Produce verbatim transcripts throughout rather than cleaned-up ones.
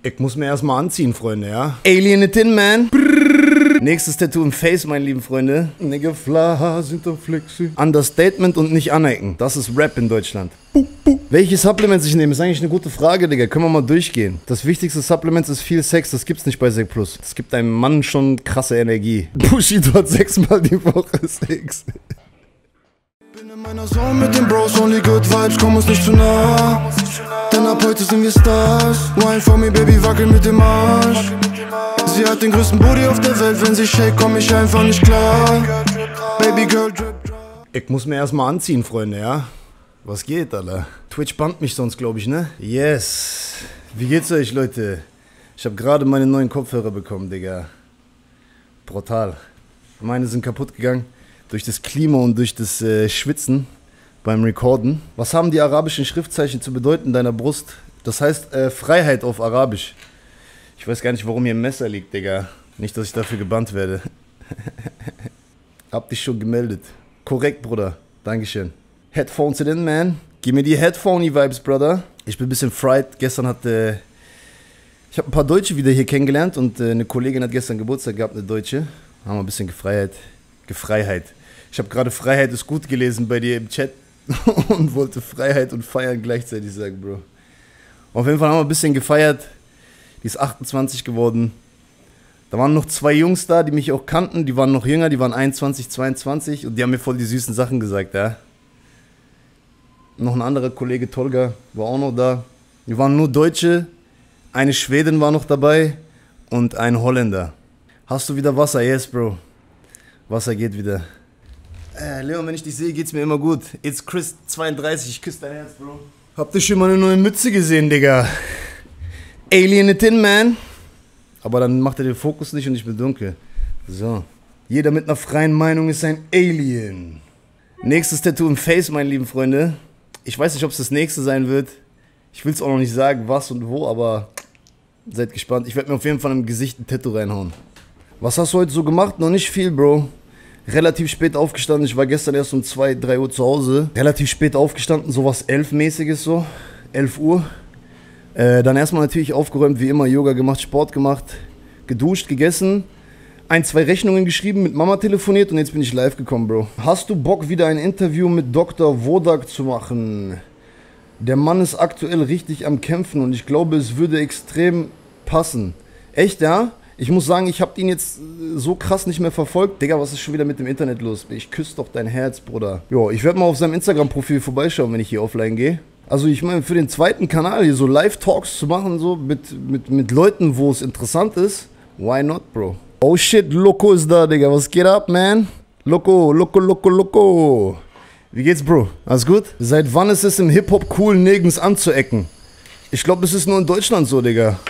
Ich muss mir erstmal anziehen, Freunde, ja? Alien it in, man. Brrr. Nächstes Tattoo im Face, meine lieben Freunde. Nigga fla, sind doch flexi. Understatement und nicht anecken. Das ist Rap in Deutschland. Buh, buh. Welche Supplements ich nehme, ist eigentlich eine gute Frage, Digga. Können wir mal durchgehen. Das wichtigste Supplement ist viel Sex. Das gibt's nicht bei Sek Plus. Das gibt einem Mann schon krasse Energie. Bushido hat sechsmal die Woche Sex. Bin in meiner Zone mit den Bros, only good vibes, komm uns nicht zu nah. Denn ab heute sind wir Stars. Wine for me, Baby, wackel mit dem Arsch. Sie hat den größten Booty auf der Welt, wenn sie shake, komm ich einfach nicht klar. Baby girl, drip, drop. Ich muss mir erstmal anziehen, Freunde, ja? Was geht, Alter? Twitch bannt mich sonst, glaube ich, ne? Yes. Wie geht's euch, Leute? Ich habe gerade meine neuen Kopfhörer bekommen, Digga. Brutal. Meine sind kaputt gegangen. Durch das Klima und durch das äh, Schwitzen beim Recorden. Was haben die arabischen Schriftzeichen zu bedeuten deiner Brust? Das heißt äh, Freiheit auf Arabisch. Ich weiß gar nicht, warum hier ein Messer liegt, Digga. Nicht, dass ich dafür gebannt werde. Hab dich schon gemeldet. Korrekt, Bruder. Dankeschön. Headphones it in, man. Gib mir die Headphone-Vibes, Brother. Ich bin ein bisschen fried. Gestern hat... Äh, ich habe ein paar Deutsche wieder hier kennengelernt und äh, eine Kollegin hat gestern Geburtstag gehabt, eine Deutsche. Haben wir ein bisschen Gefreiheit. Gefreiheit. Ich habe gerade Freiheit ist gut gelesen bei dir im Chat und wollte Freiheit und Feiern gleichzeitig sagen, Bro. Auf jeden Fall haben wir ein bisschen gefeiert. Die ist achtundzwanzig geworden. Da waren noch zwei Jungs da, die mich auch kannten. Die waren noch jünger, die waren einundzwanzig, zweiundzwanzig und die haben mir voll die süßen Sachen gesagt, ja. Noch ein anderer Kollege, Tolga, war auch noch da. Wir waren nur Deutsche. Eine Schwedin war noch dabei und ein Holländer. Hast du wieder Wasser? Yes, Bro. Wasser geht wieder. Äh, Leon, wenn ich dich sehe, geht's mir immer gut. It's Chris zweiunddreißig, ich küsse dein Herz, Bro. Habt ihr schon mal eine neue Mütze gesehen, Digga? Alien it in, man. Aber dann macht er den Fokus nicht und ich bin dunkel. So. Jeder mit einer freien Meinung ist ein Alien. Nächstes Tattoo im Face, meine lieben Freunde. Ich weiß nicht, ob es das nächste sein wird. Ich will es auch noch nicht sagen, was und wo, aber seid gespannt. Ich werde mir auf jeden Fall im Gesicht ein Tattoo reinhauen. Was hast du heute so gemacht? Noch nicht viel, Bro. Relativ spät aufgestanden. Ich war gestern erst um zwei, drei Uhr zu Hause. Relativ spät aufgestanden, sowas elf-mäßiges so. elf Uhr. Äh, dann erstmal natürlich aufgeräumt, wie immer, Yoga gemacht, Sport gemacht, geduscht, gegessen. Ein, zwei Rechnungen geschrieben, mit Mama telefoniert und jetzt bin ich live gekommen, Bro. Hast du Bock, wieder ein Interview mit Doktor Wodak zu machen? Der Mann ist aktuell richtig am Kämpfen und ich glaube, es würde extrem passen. Echt, ja? Ich muss sagen, ich habe ihn jetzt so krass nicht mehr verfolgt. Digga, was ist schon wieder mit dem Internet los? Ich küsse doch dein Herz, Bruder. Jo, ich werde mal auf seinem Instagram-Profil vorbeischauen, wenn ich hier offline gehe. Also ich meine, für den zweiten Kanal hier so Live-Talks zu machen, so mit, mit, mit Leuten, wo es interessant ist, why not, Bro? Oh shit, Loco ist da, Digga. Was geht ab, man? Loco, Loco, Loco, Loco. Wie geht's, Bro? Alles gut? Seit wann ist es im Hip-Hop cool, nirgends anzuecken? Ich glaube, es ist nur in Deutschland so, Digga.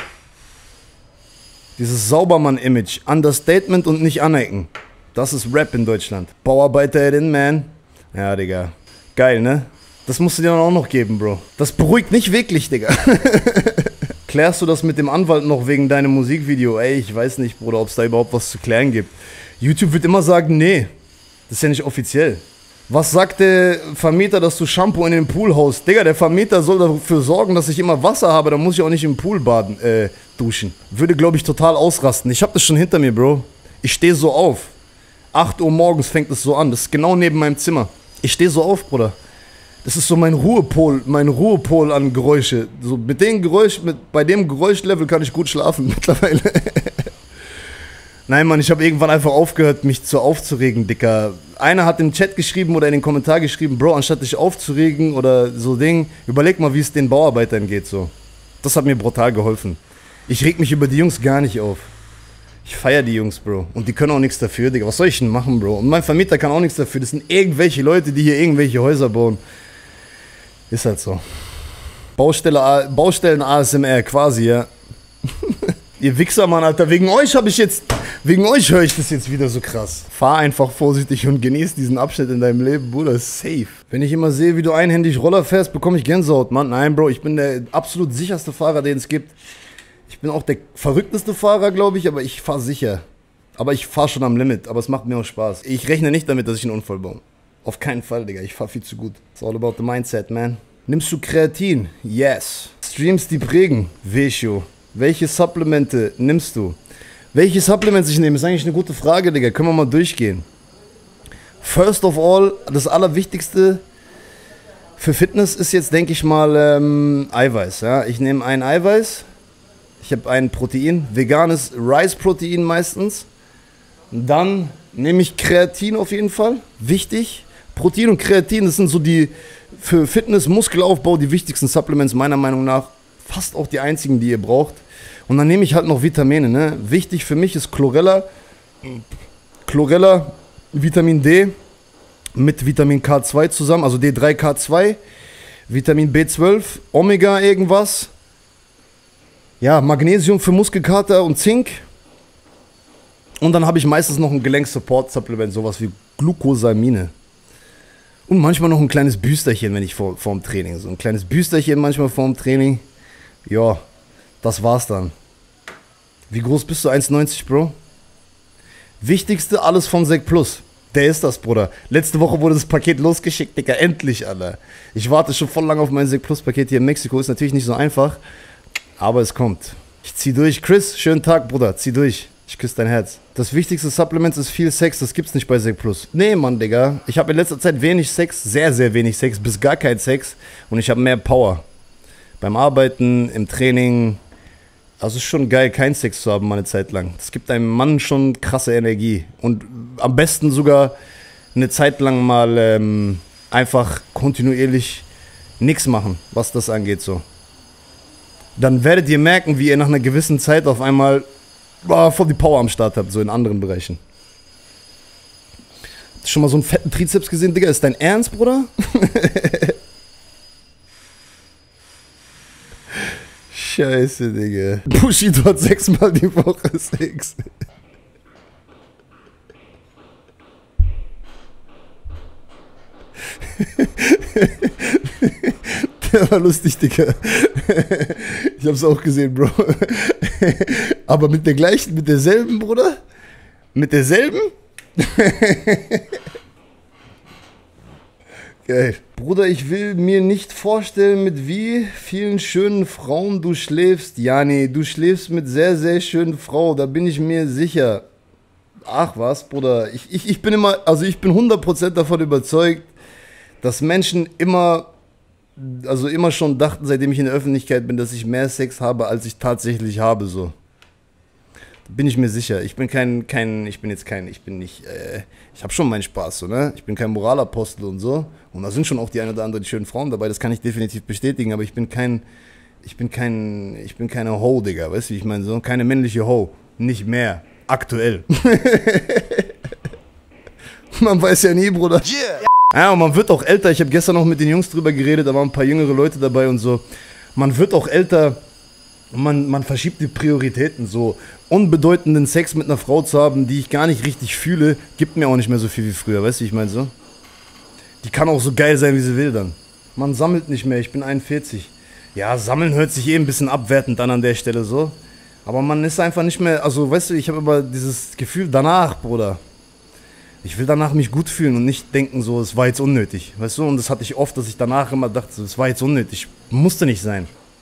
Dieses Saubermann-Image, Understatement und nicht anecken. Das ist Rap in Deutschland. Bauarbeiterin, man. Ja, Digga. Geil, ne? Das musst du dir dann auch noch geben, Bro. Das beruhigt nicht wirklich, Digga. Klärst du das mit dem Anwalt noch wegen deinem Musikvideo? Ey, ich weiß nicht, Bruder, ob es da überhaupt was zu klären gibt. YouTube wird immer sagen, nee. Das ist ja nicht offiziell. Was sagt der Vermieter, dass du Shampoo in den Pool haust? Digga, der Vermieter soll dafür sorgen, dass ich immer Wasser habe, dann muss ich auch nicht im Pool baden, äh, duschen. Würde, glaube ich, total ausrasten. Ich habe das schon hinter mir, Bro. Ich stehe so auf. acht Uhr morgens fängt es so an. Das ist genau neben meinem Zimmer. Ich stehe so auf, Bruder. Das ist so mein Ruhepol, mein Ruhepol an Geräusche. So mit dem Geräusch, mit, bei dem Geräuschlevel kann ich gut schlafen mittlerweile. Nein, Mann, ich habe irgendwann einfach aufgehört, mich zu aufzuregen, Dicker. Einer hat im Chat geschrieben oder in den Kommentar geschrieben, Bro, anstatt dich aufzuregen oder so Ding, überleg mal, wie es den Bauarbeitern geht, so. Das hat mir brutal geholfen. Ich reg mich über die Jungs gar nicht auf. Ich feiere die Jungs, Bro. Und die können auch nichts dafür, Digga. Was soll ich denn machen, Bro? Und mein Vermieter kann auch nichts dafür. Das sind irgendwelche Leute, die hier irgendwelche Häuser bauen. Ist halt so. Baustelle, Baustellen A S M R, quasi, ja. Ihr Wichser, Mann, Alter. Wegen euch habe ich jetzt... Wegen euch höre ich das jetzt wieder so krass. Fahr einfach vorsichtig und genieß diesen Abschnitt in deinem Leben, Bruder. Safe. Wenn ich immer sehe, wie du einhändig Roller fährst, bekomme ich Gänsehaut, Mann. Nein, Bro, ich bin der absolut sicherste Fahrer, den es gibt. Ich bin auch der verrückteste Fahrer, glaube ich, aber ich fahre sicher. Aber ich fahre schon am Limit, aber es macht mir auch Spaß. Ich rechne nicht damit, dass ich einen Unfall baue. Auf keinen Fall, Digga. Ich fahre viel zu gut. It's all about the mindset, man. Nimmst du Kreatin? Yes. Streams, die prägen? Vesho. welche Supplemente nimmst du? Welche Supplements ich nehme, ist eigentlich eine gute Frage, Digga. Können wir mal durchgehen. First of all, das Allerwichtigste für Fitness ist jetzt, denke ich mal, ähm, Eiweiß. Ja? Ich nehme ein Eiweiß, ich habe ein Protein, veganes Rice-Protein meistens. Dann nehme ich Kreatin auf jeden Fall, wichtig. Protein und Kreatin, das sind so die für Fitness, Muskelaufbau die wichtigsten Supplements meiner Meinung nach. Fast auch die einzigen, die ihr braucht. Und dann nehme ich halt noch Vitamine. Ne? Wichtig für mich ist Chlorella. Chlorella, Vitamin D mit Vitamin K zwei zusammen, also D drei K zwei, Vitamin B zwölf, Omega irgendwas. Ja, Magnesium für Muskelkater und Zink. Und dann habe ich meistens noch ein Gelenk-Support-Supplement, sowas wie Glucosamine. Und manchmal noch ein kleines Büsterchen, wenn ich vor, vorm Training. So ein kleines Büsterchen manchmal vorm Training. Ja, das war's dann. Wie groß bist du? eins neunzig, Bro? Wichtigste, alles von Sec Plus. Der ist das, Bruder. Letzte Woche wurde das Paket losgeschickt, Digga. Endlich, Alter. Ich warte schon voll lange auf mein Sec Plus Paket hier in Mexiko. Ist natürlich nicht so einfach, aber es kommt. Ich zieh durch. Chris, schönen Tag, Bruder. Zieh durch. Ich küsse dein Herz. Das wichtigste Supplement ist viel Sex. Das gibt's nicht bei Sec Plus. Nee, Mann, Digga. Ich habe in letzter Zeit wenig Sex. Sehr, sehr wenig Sex. Bis gar kein Sex. Und ich habe mehr Power. Beim Arbeiten, im Training. Also es ist schon geil, keinen Sex zu haben, mal eine Zeit lang. Das gibt einem Mann schon krasse Energie. Und am besten sogar eine Zeit lang mal ähm, einfach kontinuierlich nichts machen, was das angeht so. Dann werdet ihr merken, wie ihr nach einer gewissen Zeit auf einmal oh, voll die Power am Start habt, so in anderen Bereichen. Hast du schon mal so einen fetten Trizeps gesehen, Digga? Ist dein Ernst, Bruder? Scheiße, Digga. Bushido hat sechsmal die Woche Sex. Der war lustig, Digga. Ich hab's auch gesehen, Bro. Aber mit der gleichen, mit derselben, Bruder? Mit derselben? Geil. Bruder, ich will mir nicht vorstellen, mit wie vielen schönen Frauen du schläfst. Ja, nee, du schläfst mit sehr, sehr schönen Frauen, da bin ich mir sicher. Ach was, Bruder, ich, ich, ich bin immer, also ich bin hundert Prozent davon überzeugt, dass Menschen immer, also immer schon dachten, seitdem ich in der Öffentlichkeit bin, dass ich mehr Sex habe, als ich tatsächlich habe, so. Bin ich mir sicher. Ich bin kein, kein, ich bin jetzt kein, ich bin nicht, äh, ich habe schon meinen Spaß, so, ne? Ich bin kein Moralapostel und so. Und da sind schon auch die eine oder andere die schönen Frauen dabei, das kann ich definitiv bestätigen, aber ich bin kein, ich bin kein, ich bin keine Ho, Digga, weißt du, wie ich meine, so? Keine männliche Ho. Nicht mehr. Aktuell. Man weiß ja nie, Bruder. Yeah. Ja, und man wird auch älter. Ich habe gestern noch mit den Jungs drüber geredet, da waren ein paar jüngere Leute dabei und so. Man wird auch älter. Man, man verschiebt die Prioritäten so. Unbedeutenden Sex mit einer Frau zu haben, die ich gar nicht richtig fühle, gibt mir auch nicht mehr so viel wie früher, weißt du, wie ich meine so? Die kann auch so geil sein, wie sie will dann. Man sammelt nicht mehr, ich bin einundvierzig. Ja, sammeln hört sich eh ein bisschen abwertend an an der Stelle so. Aber man ist einfach nicht mehr, also weißt du, ich habe immer dieses Gefühl danach, Bruder. Ich will danach mich gut fühlen und nicht denken so, es war jetzt unnötig, weißt du? Und das hatte ich oft, dass ich danach immer dachte, es war jetzt unnötig, musste nicht sein.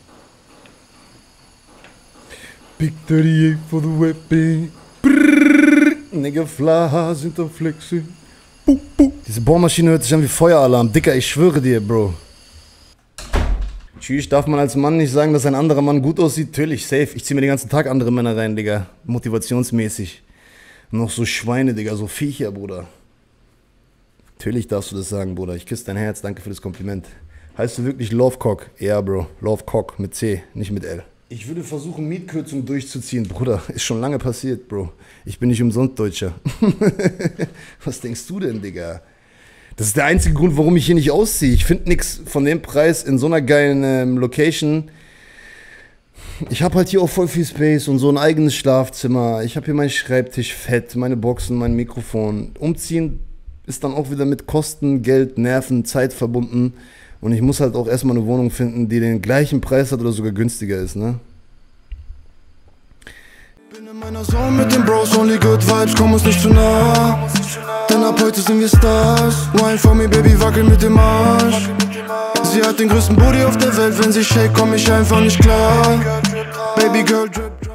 Big thirty-eight for the weapon. Brrrr, Nigga fly sind am Flexen. Buh, buh. Diese Bohrmaschine hört sich an wie Feueralarm. Dicker, ich schwöre dir, Bro. Tschüss, darf man als Mann nicht sagen, dass ein anderer Mann gut aussieht? Natürlich, safe. Ich zieh mir den ganzen Tag andere Männer rein, Digga. Motivationsmäßig. Noch so Schweine, Digga, so Viecher, Bruder. Natürlich darfst du das sagen, Bruder. Ich küsse dein Herz, danke für das Kompliment. Heißt du wirklich Lovecock? Ja, Bro. Lovecock mit C, nicht mit L. Ich würde versuchen, Mietkürzung durchzuziehen, Bruder. Ist schon lange passiert, Bro. Ich bin nicht umsonst Deutscher. Was denkst du denn, Digga? Das ist der einzige Grund, warum ich hier nicht ausziehe. Ich finde nichts von dem Preis in so einer geilen ähm, Location. Ich habe halt hier auch voll viel Space und so ein eigenes Schlafzimmer. Ich habe hier meinen Schreibtisch fett, meine Boxen, mein Mikrofon. Umziehen ist dann auch wieder mit Kosten, Geld, Nerven, Zeit verbunden. Und ich muss halt auch erstmal eine Wohnung finden, die den gleichen Preis hat oder sogar günstiger ist, ne? Bin in meiner Zone mit den Bros, only good vibes, komm uns nicht zu nah. Denn ab heute sind wir Stars. Wine for me, Baby, wackel mit dem Arsch. Sie hat den größten Booty auf der Welt, wenn sie shake, komm ich einfach nicht klar. Baby Girl, drip, drip.